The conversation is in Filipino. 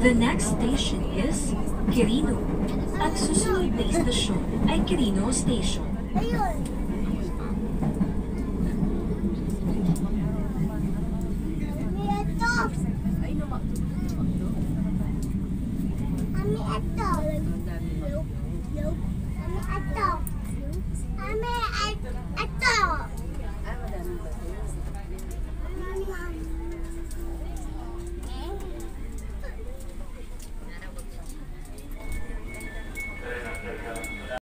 The next station is Quirino. At susunod na istasyon ay Quirino Station. Ayun. Ami ito. Ami ito.